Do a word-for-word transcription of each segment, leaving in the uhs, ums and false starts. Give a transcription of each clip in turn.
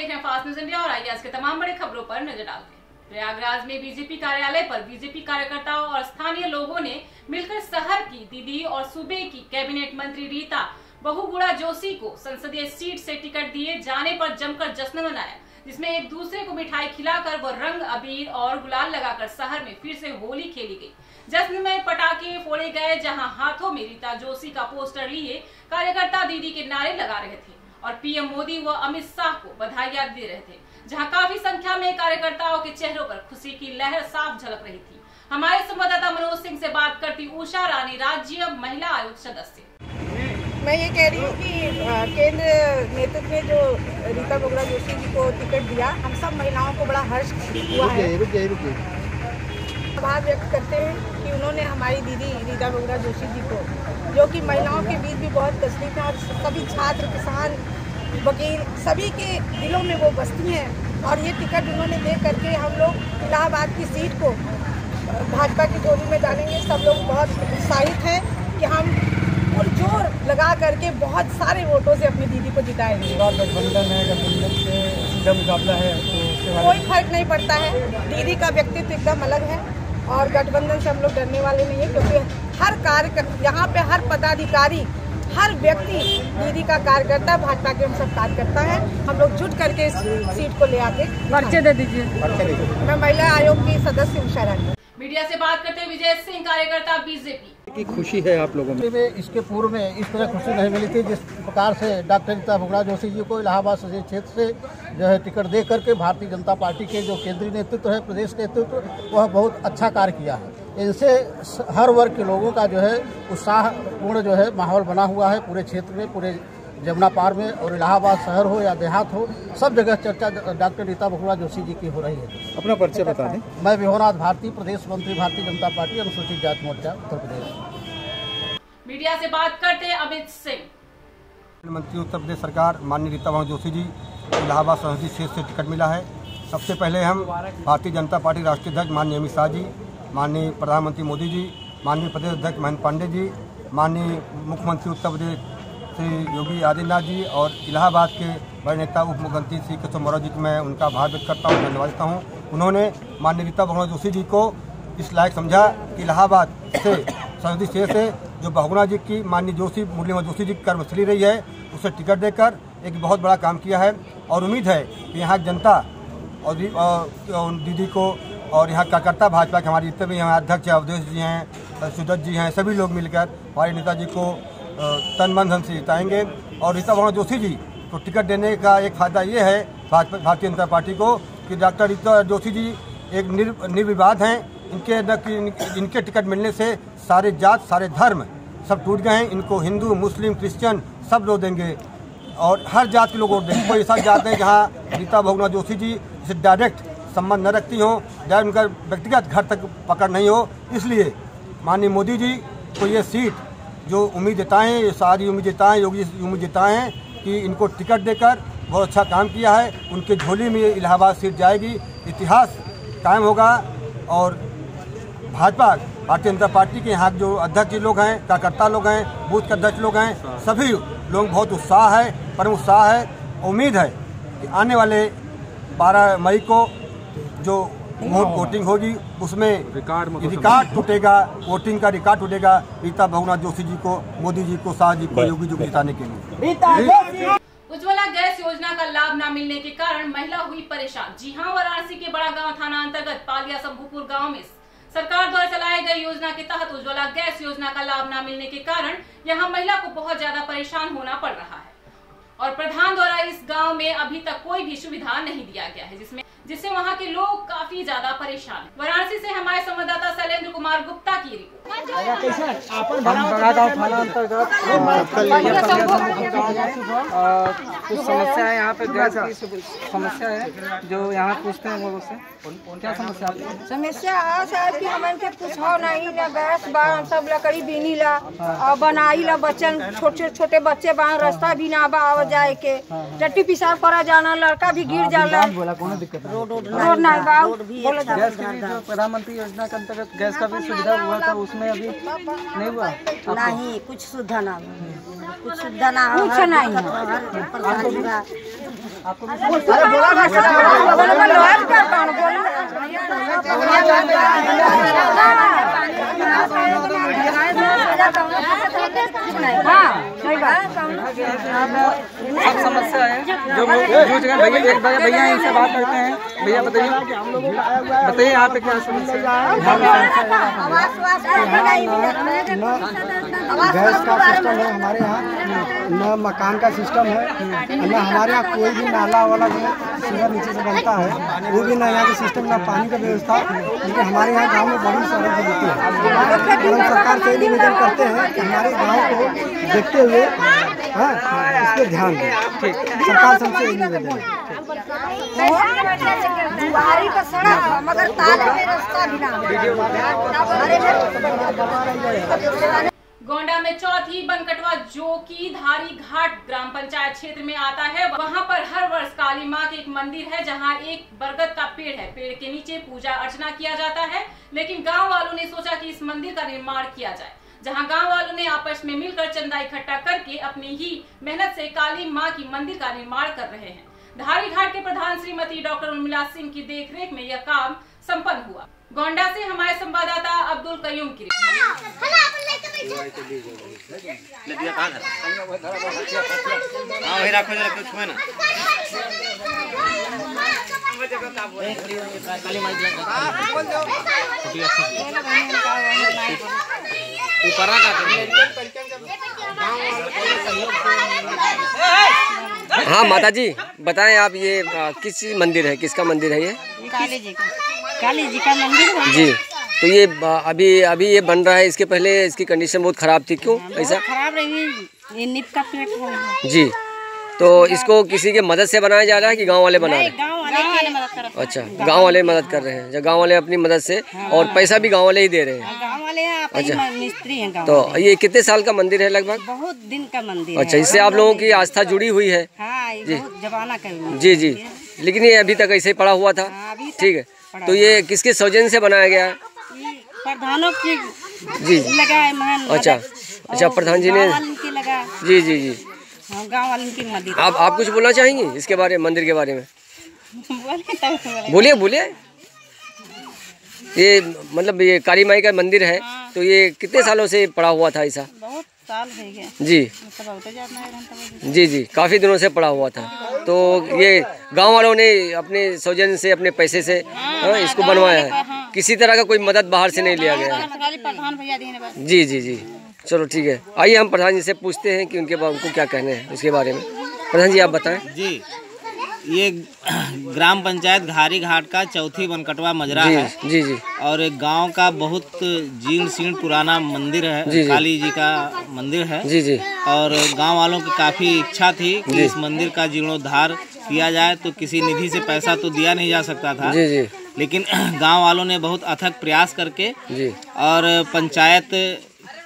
देख रहे हैं फास्ट न्यूज इंडिया और आइए आज के तमाम बड़ी खबरों पर नजर डालते हैं। प्रयागराज में बीजेपी कार्यालय पर बीजेपी कार्यकर्ताओं और स्थानीय लोगों ने मिलकर शहर की दीदी और सूबे की कैबिनेट मंत्री रीता बहुगुणा जोशी को संसदीय सीट से टिकट दिए जाने पर जमकर जश्न मनाया, जिसमें एक दूसरे को मिठाई खिलाकर व रंग अबीर और गुलाल लगाकर शहर में फिर से होली खेली गई। जश्न में पटाखे फोड़े गए, जहां हाथों में रीता जोशी का पोस्टर लिए कार्यकर्ता दीदी के नारे लगा रहे थे और पीएम मोदी व अमित शाह को बधाइयां दे रहे थे, जहां काफी संख्या में कार्यकर्ताओं के चेहरों पर खुशी की लहर साफ झलक रही थी। हमारे संवाददाता मनोज सिंह से बात करती उषा रानी, राज्य महिला आयोग सदस्य। मैं ये कह रही हूँ कि केंद्र नेतृत्व में जो रीता बहुगुणा जोशी जी को टिकट दिया, हम सब महिलाओं को बड़ा हर्ष हुआ है। आभार व्यक्त करते हैं कि उन्होंने हमारी दीदी रीता बहुगुणा जोशी जी को, जो कि महिलाओं के बीच भी बहुत तस्लीफ है और सभी छात्र, किसान, वकील सभी के दिलों में वो बसती हैं, और ये टिकट उन्होंने दे करके हम लोग इलाहाबाद की सीट को भाजपा की झोली में डालेंगे। सब लोग बहुत उत्साहित हैं कि हम और जोर लगा करके बहुत सारे वोटों से अपनी दीदी को जिताएंगे। गठबंधन है, गठबंधन से सीधा मुकाबला है, तो कोई फर्क नहीं पड़ता है। दीदी का व्यक्तित्व एकदम अलग है और गठबंधन से हम लोग डरने वाले नहीं है, क्योंकि हर कार्य यहाँ पे हर पदाधिकारी, हर व्यक्ति दीदी का कार्यकर्ता, भाजपा के हम सब कार्यकर्ता है। हम लोग जुट करके इस सीट को ले आके पर्चे दे दीजिए। मैं महिला आयोग की सदस्य उषा रानी। मीडिया से बात करते हुए विजय सिंह, कार्यकर्ता बीजेपी की खुशी है आप लोगों में। इसके पूर्व में इस तरह खुशी नहीं मिली थी जिस प्रकार से डॉक्टर रीता बहुगुणा जोशी जी को इलाहाबाद संसदीय क्षेत्र से जो है टिकट दे करके भारतीय जनता पार्टी के जो केंद्रीय नेतृत्व है, प्रदेश नेतृत्व, वह बहुत अच्छा कार्य किया है। इनसे हर वर्ग के लोगों का जो है उत्साहपूर्ण जो है माहौल बना हुआ है पूरे क्षेत्र में, पूरे जमुना पार में, और इलाहाबाद शहर हो या देहात हो, सब जगह चर्चा डॉक्टर रीता बहुगुणा जोशी जी की हो रही है। अपना परिचय बता दें। मैं विहोनाथ भारती, प्रदेश मंत्री भारतीय जनता पार्टी अनुसूचित जाति मोर्चा उत्तर प्रदेश। मीडिया से बात करते हैं अमित सिंह। मंत्री उत्तर प्रदेश सरकार माननीय रीता बहुगुणा जोशी जी इलाहाबाद संसदीय क्षेत्र से टिकट मिला है। सबसे पहले हम भारतीय जनता पार्टी राष्ट्रीय अध्यक्ष माननीय अमित शाह जी, माननीय प्रधानमंत्री मोदी जी, माननीय प्रदेश अध्यक्ष महेंद्र पांडे जी, माननीय मुख्यमंत्री उत्तर प्रदेश श्री योगी आदित्यनाथ जी और इलाहाबाद के बड़े नेता उप मुख्यमंत्री श्री केशव मौर्य जी को मैं उनका आभार व्यक्त करता हूँ, धन्यवाद देता हूँ। उन्होंने माननीय रीता बहुगुणा जोशी जी को इस लायक समझा कि इलाहाबाद से संसदीय क्षेत्र से जो बहुगुणा जी की माननीय जोशी मुरली जोशी जी की कर्मस्थली रही है, उसे टिकट देकर एक बहुत बड़ा काम किया है। और उम्मीद है कि यहाँ की जनता और दीदी को और यहाँ कार्यकर्ता भाजपा के हमारे जितने भी हमारे अध्यक्ष अवधेश जी हैं, सुदत्त जी हैं, सभी लोग मिलकर हमारे नेताजी को तन मन धन से जिताएंगे। और रीता बहुगुणा जोशी जी को टिकट देने का एक फायदा ये है भारतीय जनता पार्टी को कि डॉक्टर रीता जोशी जी एक निर निर्विवाद हैं। इनके इनके टिकट मिलने से सारे जात, सारे धर्म सब टूट गए हैं। इनको हिंदू, मुस्लिम, क्रिश्चियन सब लोग देंगे और हर जात के लोग वोट देंगे। कोई ऐसा जात है जहाँ रीता बहुगुणा जोशी जी से डायरेक्ट संबंध न रखती हो, डायरेक्ट उनका व्यक्तिगत घर तक पकड़ नहीं हो। इसलिए माननीय मोदी जी को ये सीट जो उम्मीद जताएँ, ये सारी उम्मीद जताएँ, योगी उम्मीद जताएँ कि इनको टिकट देकर बहुत अच्छा काम किया है, उनके झोली में ये इलाहाबाद सीट जाएगी, इतिहास कायम होगा। और भाजपा भारतीय जनता पार्टी के यहाँ जो अध्यक्ष लोग हैं, कार्यकर्ता लोग हैं, बूथ के अध्यक्ष लोग हैं, सभी लोग बहुत उत्साह है, परम उत्साह है। उम्मीद है कि आने वाले बारह मई को जो वोट वोटिंग होगी उसमें रिकॉर्ड टूटेगा, वोटिंग का रिकॉर्ड टूटेगा रीता बहुगुणा जोशी जी को, मोदी जी को, शाह जी को, योगी जी को जिताने के लिए। उज्ज्वला गैस योजना का लाभ न मिलने के कारण महिला हुई परेशान। जी हां, वाराणसी के बड़ा गांव थाना अंतर्गत पालिया शंभूपुर गांव में सरकार द्वारा चलाए गए योजना के तहत उज्ज्वला गैस योजना का लाभ न मिलने के कारण यहां महिला को बहुत ज्यादा परेशान होना पड़ रहा है और प्रधान द्वारा इस गांव में अभी तक कोई भी सुविधा नहीं दिया गया है, जिसमें जिससे वहां के लोग काफी ज्यादा परेशान हैं। वाराणसी से हमारे संवाददाता शैलेंद्र कुमार गुप्ता की रिपोर्ट। कुछ समस्या है यहाँ पे, गैस की समस्या है जो यहाँ पूछते हैं लोगों से। क्या समस्या है? समस्या है कि हमारे के कुछ हो नहीं ना, गैस बा सब लकड़ी बीनी ला और बनाई ला, बच्चन छोटे छोटे बच्चे बा, रास्ता भी ना बा आवा जाए के, टट्टी पिसाब करा जाना, लड़का भी गिर जाला, रोड रोड नहीं बा। गैस की जो प्रधानमंत्री योजना के अंतर्गत गैस का भी सुविधा हुआ था, उसमें अभी नहीं हुआ। नहीं, कुछ सुविधा ना, कुछ सुविधा ना, कुछ नहीं। आपको सब समस्या है जो जूझ रहे भैया। एक भैया भैया इनसे बात करते हैं। भैया बताइए बताइए यहाँ पे क्या समस्या है? गैस का सिस्टम है हमारे यहाँ, न मकान का सिस्टम है, न हमारे यहाँ कोई भी नाला वाला जो सीधा नीचे से बनता है वो भी ना यहाँ के सिस्टम, ना पानी का व्यवस्था। क्योंकि हमारे यहाँ गांव में बड़ी सड़क बनती है और हम सरकार से निवेदन करते हैं कि हमारे गांव को देखते हुए हाँ इस पर ध्यान दें। ठीक, सरकार से हमसे निवेदन है। मगर ताले में रास्ता भी ना। गोंडा में चौथी बनकटवा जो की धारी घाट ग्राम पंचायत क्षेत्र में आता है, वहां पर हर वर्ष काली मां के एक मंदिर है जहां एक बरगद का पेड़ है। पेड़ के नीचे पूजा अर्चना किया जाता है, लेकिन गांव वालों ने सोचा कि इस मंदिर का निर्माण किया जाए, जहां गांव वालों ने आपस में मिलकर चंदा इकट्ठा करके अपनी ही मेहनत से काली मां की मंदिर का निर्माण कर रहे हैं। धारी घाट के प्रधान श्रीमती डॉक्टर उर्मिला सिंह की देखरेख में यह काम संपन्न हुआ। गोंडा से हमारे संवाददाता अब्दुल कयूम की हाँ माता जी बताएं आप, ये आ, किस मंदिर है, किसका मंदिर है ये? काली जी का काली जी का मंदिर है जी। तो ये अभी अभी ये बन रहा है, इसके पहले इसकी कंडीशन बहुत खराब थी, क्यों ऐसा? खराब रही, ये नीम का पेड़ है जी। तो इसको किसी के मदद से बनाया जा रहा है कि गांव वाले बना रहे हैं? गांव वाले मदद कर रहे हैं। अच्छा, गांव वाले मदद कर रहे हैं, जब गांव वाले अपनी मदद से, और पैसा भी गांव वाले ही दे रहे हैं? गांव वाले हैं, अच्छा, मिस्त्री हैं गांव तो वाले। ये कितने साल का मंदिर है लगभग? बहुत दिन का मंदिर अच्छा, इससे आप लोगों की आस्था जुड़ी हुई है? हाँ, ये बहुत जमाना का। जी जी, लेकिन ये अभी तक ऐसे ही पड़ा हुआ था? ठीक है, तो ये किसके सौजन्य से बनाया गया है? प्रधानों की जी लगा है महन। अच्छा अच्छा, प्रधान जी ने लगा। जी जी जी, गाँव वालों की मदद। आप आप कुछ बोलना चाहेंगी इसके बारे में, मंदिर के बारे में? बोलिए बोलिए। ये मतलब ये काली माई का मंदिर है, तो ये कितने सालों से पड़ा हुआ था ऐसा? बहुत साल हो गया जी जी जी, काफ़ी दिनों से पड़ा हुआ था। तो ये गांव वालों ने अपने सौजन्य से, अपने पैसे से हाँ, इसको बनवाया है, किसी तरह का कोई मदद बाहर से नहीं लिया गया है? जी जी जी, चलो ठीक है, आइए हम प्रधान जी से पूछते हैं कि उनके उनको क्या कहने हैं इसके बारे में। प्रधान जी आप बताएं। जी, ये ग्राम पंचायत घारी घाट का चौथी बनकटवा मजरा जी, है। जी जी, और एक गांव का बहुत जीर्ण शीर्ण पुराना मंदिर है, जी, काली जी का मंदिर है। जी जी, और गांव वालों की काफ़ी इच्छा थी कि इस मंदिर का जीर्णोद्धार किया जाए, तो किसी निधि से पैसा तो दिया नहीं जा सकता था। जी जी, लेकिन गांव वालों ने बहुत अथक प्रयास करके जी, और पंचायत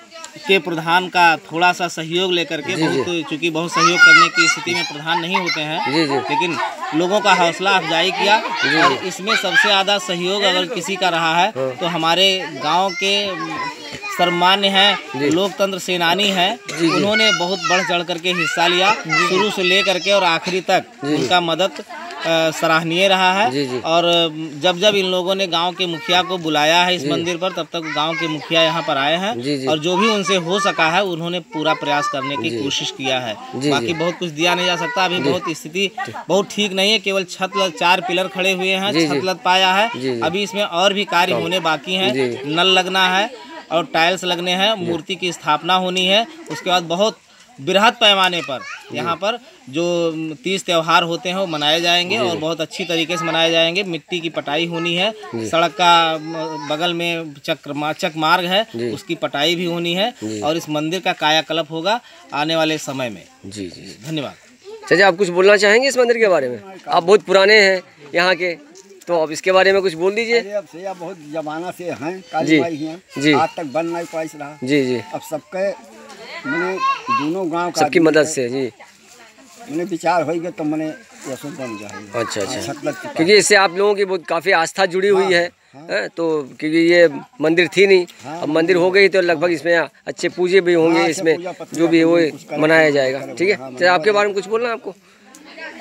के प्रधान का थोड़ा सा सहयोग लेकर के, बहुत चूँकि बहुत सहयोग करने की स्थिति में प्रधान नहीं होते हैं, जी जी, लेकिन लोगों का हौसला अफजाई किया। और इसमें सबसे ज़्यादा सहयोग अगर किसी का रहा है तो हमारे गांव के सर्वमान्य हैं, लोकतंत्र सेनानी हैं, उन्होंने बहुत बढ़ चढ़ करके हिस्सा लिया, शुरू से ले करके और आखिरी तक उनका मदद सराहनीय रहा है। जी जी। और जब जब इन लोगों ने गांव के मुखिया को बुलाया है इस मंदिर पर, तब तक गांव के मुखिया यहां पर आए हैं। जी जी। और जो भी उनसे हो सका है उन्होंने पूरा प्रयास करने की कोशिश किया है। जी बाकी जी। बहुत कुछ दिया नहीं जा सकता, अभी बहुत स्थिति बहुत ठीक नहीं है, केवल छत लद, चार पिलर खड़े हुए हैं, छत लद पाया है, अभी इसमें और भी कार्य होने बाकी हैं, नल लगना है और टाइल्स लगने हैं, मूर्ति की स्थापना होनी है। उसके बाद बहुत बृहद पैमाने पर यहाँ पर जो तीज त्यौहार होते हैं वो मनाए जाएंगे और बहुत अच्छी तरीके से मनाए जाएंगे। मिट्टी की पटाई होनी है, सड़क का बगल में चक्र चक मार्ग है, उसकी पटाई भी होनी है, और इस मंदिर का कायाकल्प होगा आने वाले समय में। जी जी, धन्यवाद। चाचा आप कुछ बोलना चाहेंगे इस मंदिर के बारे में? आप बहुत पुराने हैं यहाँ के, तो अब इसके बारे में कुछ बोल दीजिए। अब से या बहुत जमाना से हैं काली माई हैं, जी, आज तक बन नहीं पाई रहा। जी जी, अब सबके मैंने दोनों गांव का सबकी मदद से जी मैंने विचार हो गया तो मैंने यशो बन जाएगा। अच्छा अच्छा, क्योंकि इससे आप लोगों की बहुत काफ़ी आस्था जुड़ी हुई हाँ, है, हाँ, है, तो क्योंकि ये मंदिर थी नहीं, हाँ, अब मंदिर हो गई तो लगभग इसमें अच्छे पूजे भी होंगे, हाँ, इसमें जो भी वो मनाया जाएगा। ठीक है, तो आपके बारे में कुछ बोलना है आपको?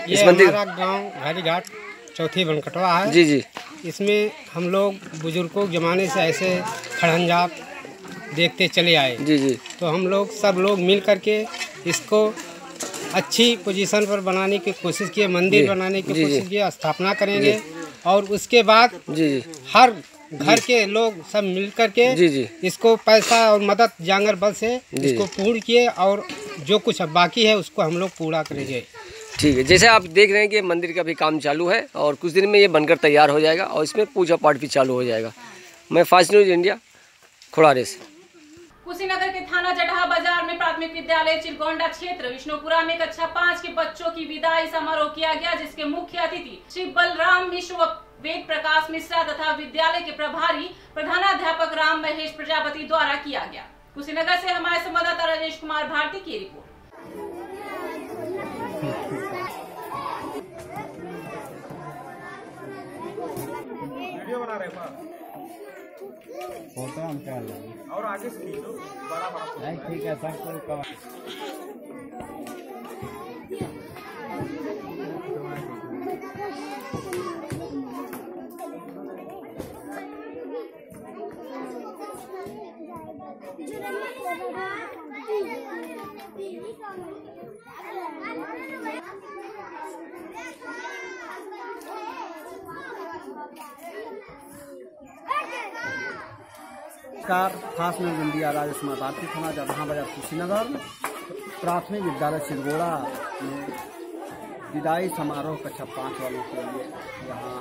इस मंदिर? हमारा गांव घारी घाट चौथी बनकटवा है। जी जी। इसमें हम लोग बुजुर्गों के जमाने से ऐसे खड़ंजा देखते चले आए। जी जी। तो हम लोग सब लोग मिल करके इसको अच्छी पोजीशन पर बनाने की कोशिश किए, मंदिर बनाने की कोशिश किए, स्थापना करेंगे और उसके बाद जी हर घर के लोग सब मिल करके जी जी इसको पैसा और मदद जांगर बल से इसको पूर्ण किए और जो कुछ अब बाकी है उसको हम लोग पूरा करेंगे। ठीक है, जैसे आप देख रहे हैं कि मंदिर का भी काम चालू है और कुछ दिन में ये बनकर तैयार हो जाएगा और इसमें पूजा पाठ भी चालू हो जाएगा। मैं फास्ट न्यूज इंडिया खोड़ारे से। कुशीनगर के थाना जटहा बाजार में प्राथमिक विद्यालय चिरगोंडा क्षेत्र विष्णुपुरा में कक्षा पाँच के बच्चों की विदाई समारोह किया गया, जिसके मुख्य अतिथि श्री बलराम मिश्र व वेद प्रकाश मिश्रा तथा विद्यालय के प्रभारी प्रधानाध्यापक राम महेश प्रजापति द्वारा किया गया। कुशीनगर से हमारे संवाददाता राजेश कुमार भारती की रिपोर्ट। फोटो हम क्या लेंगे और आगे से खींचो बड़ा बड़ा। ठीक है सर, कोई कम नमस्कार, fast news India Rajesh Kumar Bharati थाना जटहा बाजार कुशीनगर प्राथमिक विद्यालय चिरगोड़ा में विदाई समारोह कक्षा पाँच वालों के लिए यहाँ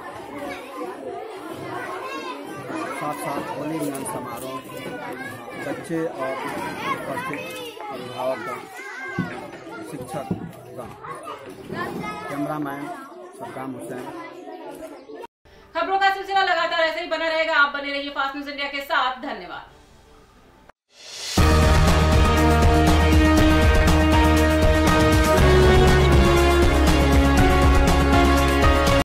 साथ साथ होली मिलन समारोह बच्चे और उपस्थित अभिभावकगण, शिक्षकगण, कैमरामैन सद्दाम हुसैन। खबरों का सिलसिला लगातार ऐसे ही बना रहेगा। आप बने रहिए फास्ट न्यूज इंडिया के साथ। धन्यवाद।